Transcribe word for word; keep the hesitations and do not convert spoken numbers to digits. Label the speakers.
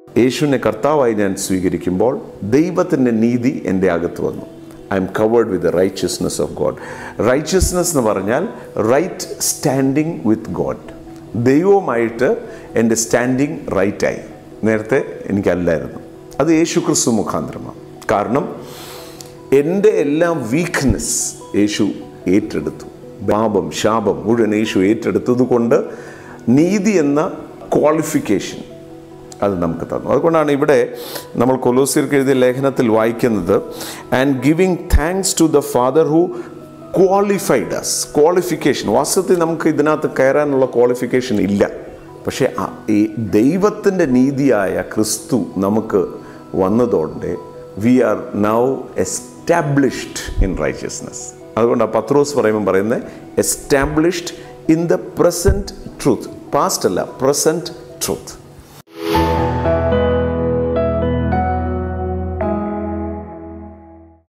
Speaker 1: യേശുവിനെ കർത്താവായി ഞാൻ സ്വീകരിക്കുമ്പോൾ ദൈവത്തിൻ്റെ നീതി എൻ്റെ അകത്ത് വന്നു. I am covered with the righteousness of God. Righteousness എന്ന് പറഞ്ഞാൽ റൈറ്റ് സ്റ്റാൻഡിങ് വിത്ത് ഗോഡ്. ദൈവവുമായിട്ട് എൻ്റെ സ്റ്റാൻഡിങ് റൈറ്റായി. നേരത്തെ എനിക്കല്ലായിരുന്നു. അത് യേശു ക്രിസ്തു മുഖാന്തരമാണ്. കാരണം എൻ്റെ എല്ലാ വീക്ക്നെസ് യേശു ഏറ്റെടുത്തു. പാപം ശാപം മുഴുവൻ യേശു ഏറ്റെടുത്തത് കൊണ്ട് നീതി എന്ന ക്വാളിഫിക്കേഷൻ അത് നമുക്ക് തന്നു. അതുകൊണ്ടാണ് ഇവിടെ നമ്മൾ കൊലോസ്യർക്ക് എഴുതിയ ലേഖനത്തിൽ വായിക്കുന്നത്, and giving thanks to the father who qualified us. Qualification, വാസ്തവത്തിൽ നമുക്ക് ഇതിനകത്ത് കയറാനുള്ള ക്വാളിഫിക്കേഷൻ ഇല്ല. പക്ഷേ ഈ ദൈവത്തിൻ്റെ നീതിയായ ക്രിസ്തു നമുക്ക് വന്നതോടെ we are now established in righteousness. അതുകൊണ്ടാണ് പത്രോസ് പറയുമ്പോൾ പറയുന്നത് established in the present truth. Past അല്ല, പ്രസൻറ്റ് ട്രൂത്ത്.